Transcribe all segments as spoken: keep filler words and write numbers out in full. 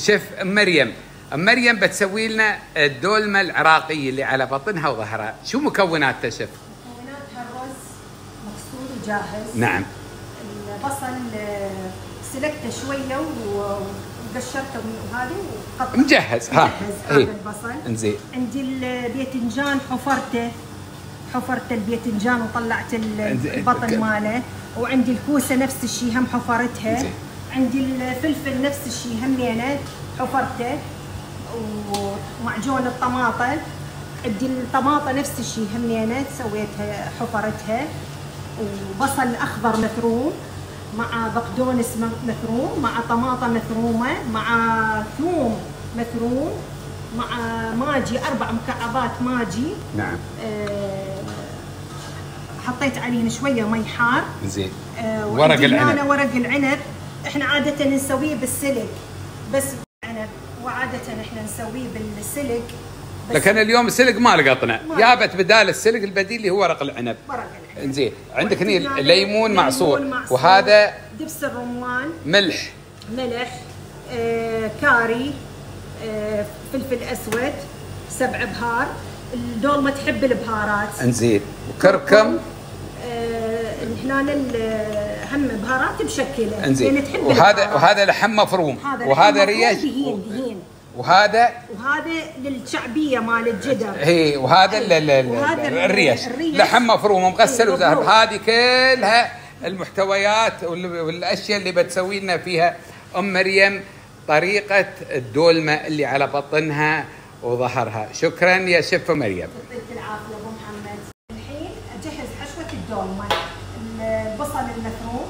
شيف ام مريم، ام مريم بتسوي لنا الدولمه العراقيه اللي على بطنها وظهرها، شو مكوناتها شيف؟ مكوناتها الرز مغسول وجاهز. نعم. البصل سلكته شويه وقشرته وهذه وقطعته مجهز. ها هذا البصل. انزين. عندي الباذنجان حفرته حفرت الباذنجان وطلعت البطن ماله، وعندي الكوسه نفس الشيء هم حفرتها. انزين. عندي الفلفل نفس الشيء همينه حفرته، ومعجون الطماطه عندي الطماطه نفس الشيء همينه سويتها حفرتها، وبصل اخضر مفروم مع بقدونس مفروم مع طماطه مفرومه مع ثوم مفروم مع ماجي اربع مكعبات ماجي. نعم. أه حطيت عليه شويه مي حار. زين. أه ورق العنب. ورق العنب احنا عاده نسويه بالسلق بس عنب، وعاده احنا نسويه بالسلق لكن اليوم السلق ما لقطنا، جابت بدال السلق البديل اللي هو ورق العنب. ورق العنب. انزين. عندك هني ليمون معصور، معصور، وهذا دبس الرمان، ملح ملح، آه، كاري، آه، فلفل اسود، سبع بهار. الدولمه تحب البهارات. انزين. وكركم. آه، هنا هم بهارات مشكله. انزين. وهذا وهذا لحم مفروم، وهذا ريش دهين دهين. وهذا وهذا للشعبيه مال الجدر. هي وهذا الريش لحم مفروم ومغسل وزهر. هذه كلها المحتويات والاشياء اللي بتسوي لنا فيها ام مريم طريقه الدولمه اللي على بطنها وظهرها. شكرا يا شيف مريم. يعطيك العافيه ابو محمد. الحين اجهز حشوه الدولمه. البصل المفروم،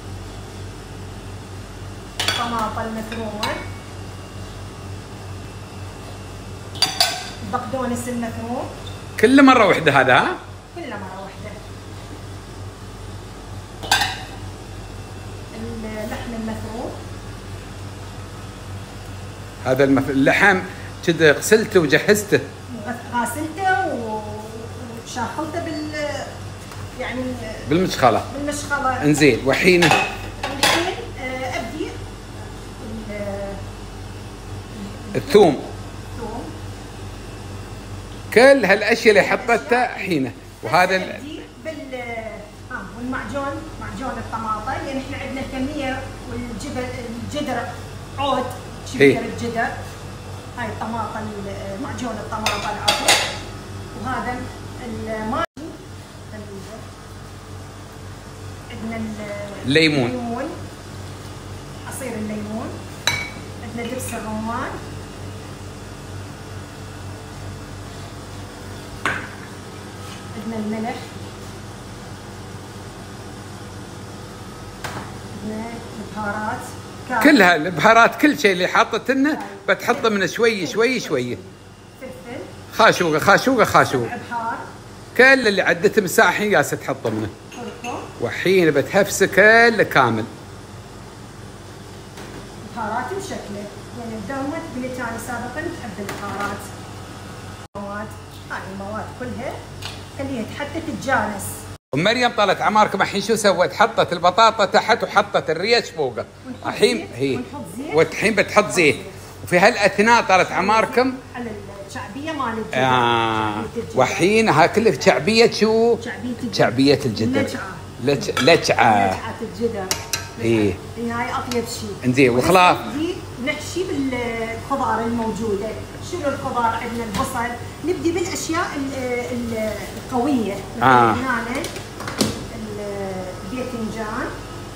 الطماطه المفرومه، البقدونس المفروم. كل مره وحده هذا؟ ها؟ كل مره وحده. اللحم المفروم. هذا المف... اللحم كذا غسلته وجهزته. غاسلته وشاخلته بال يعني بالمشخله. بالمشخله. انزين. وحين الحين ابدي الثوم. كل هالاشياء اللي حطيتها حينه. وهذا ال... بال ها والمعجون، معجون الطماطه، لان يعني احنا عندنا كميه والجبل الجدر عود شبكه الجدر. هاي الطماطه معجون الطماطه العود، وهذا الماجي. عندنا الليمون، الليمون، عصير الليمون، عندنا دبس الرمان، عندنا الملح، عندنا البهارات كلها البهارات، كل شيء اللي حاطط لنا بتحطه من شوي شوي شوي. فلفل، خاشوقه خاشوقه خاشوقه، بهار، كل اللي عدته مساحه الحين جالسه تحطه منه. والحين بتهفسه كله كامل. بهارات مشكله، يعني الدولمه قلت انا سابقا تحب البهارات. مواد، هاي المواد كلها خليها حتى تتجانس. ام مريم طالت عماركم الحين شو سوت؟ حطت البطاطا تحت وحطت الريش فوقه. الحين هي والحين بتحط زيت. وفي هالاثناء طالت عماركم على الشعبيه مال الجدر. آه. والحين ها كله شعبيه شو؟ شعبيه الجدر. لچ لچعه. لچعه الجدر. ايه. هاي اطيب شيء. انزين. وخلاص نبدي نحشي بالخضار الموجوده. شنو الخضار عندنا؟ البصل. نبدي بالاشياء القويه. اه. هنا الباذنجان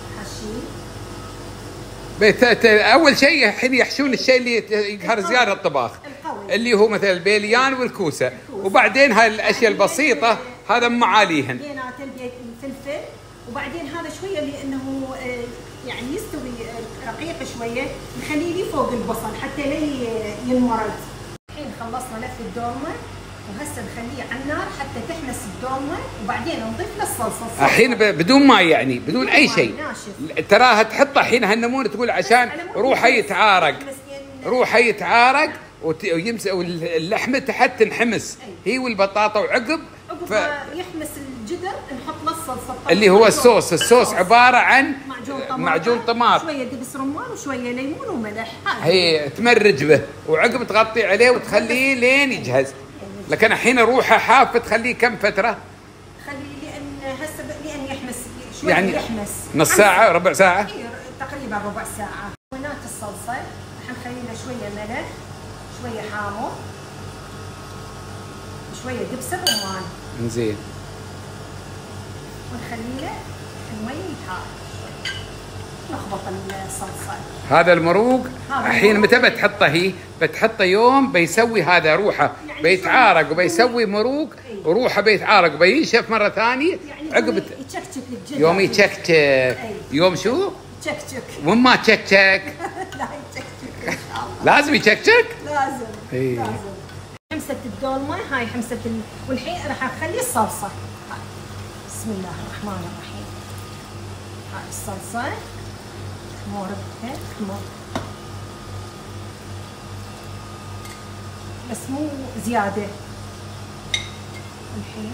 حشي. اول شيء الحين يحشون الشيء اللي يقهر زياده الطباخ القوي. اللي هو مثل البيليان والكوسه، الكوسة. وبعدين هاي الاشياء البسيطه هذا معاليهن. بينات الفلفل، وبعدين هذا شويه لانه يعني يستوي رقيق شويه نخليه لي فوق البصل حتى لا ينمرد. الحين خلصنا لف الدولمه، وهسه نخليه على النار حتى تحمس الدولمه، وبعدين نضيف له الصلصه. الحين بدون ماء يعني بدون, بدون اي شيء. تراها تحطها الحين هالنمون تقول عشان روحه يتعارق، روحه يتعارق ويمسك واللحمه تحت تنحمس. هي والبطاطا وعقب ف... يحمس الجدر نحط له الصلصه اللي هو الصوص. الصوص عباره عن معجون طماطم، معجون طماطم، شويه دبس رمان وشويه ليمون وملح. هي تمرج به وعقب تغطي عليه وتخليه لين يجهز. لكن الحين روحه حاف تخليه كم فتره؟ خليه لان هسه لان يحمس شويه يعني يحمس نص ساعه ربع ساعه؟ تقريبا ربع ساعه. مكونات الصلصه راح نخلي لها شويه ملح، شويه حامض، شويه دبس الرمان. زين. ونخلي له المي يتحار شوي. نخبط الصلصه. هذا المروق الحين متى بتحطه؟ هي بتحطه يوم بيسوي هذا روحه يعني بيتعارق وبيسوي مروق وروحه بيتعارق وبينشف مره ثانيه يعني عقب يتشكشك الجلد. يوم يتشكشك. يوم شو؟ يتشكشك. وين ما تشكشك؟ لا يتشكشك ان شاء الله. لازم يتشكشك؟ لازم. اي. لازم. حمصة الدولمة هاي حمصة ال... والحين راح اخلي الصلصة. هاي. بسم الله الرحمن الرحيم. هاي الصلصة. موردها خمر. بس مو زيادة. الحين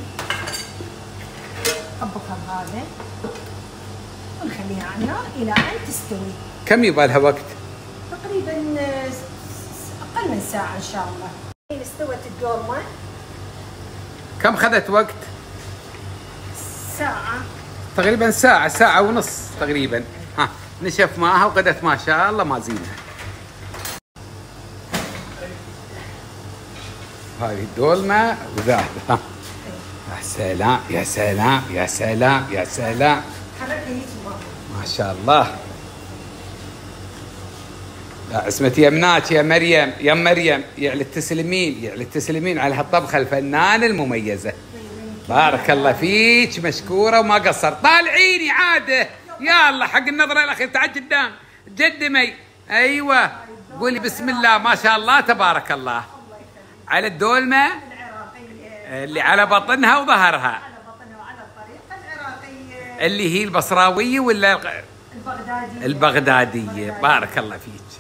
نطبقها بهذا ونخليها على النار إلى أن تستوي. كم يبغى لها وقت؟ تقريبا أقل من ساعة إن شاء الله. الحين استوت الدولمة. كم خذت وقت؟ ساعة. تقريبا ساعة ساعة ونص تقريبا. ها نشف معها وقدت ما شاء الله ما زينها. هاي الدولمة وذاهب. ها يا سلام يا سلام يا سلام يا سلام. ما شاء الله. لا عصمتي يمناك يا مريم يا مريم يعلى التسلمين يعلى التسلمين على هالطبخة الفنانة المميزة. بارك الله فيك مشكورة وما قصر. طالعيني عادة يلا حق النظرة الأخيرة. تعال قدام قدمي. أيوة قولي بسم الله ما شاء الله تبارك الله. على الدولمة اللي على بطنها وظهرها. على بطنها وعلى الطريقة العراقية اللي هي البصراوية ولا البغدادية؟ البغدادية. بارك الله فيك.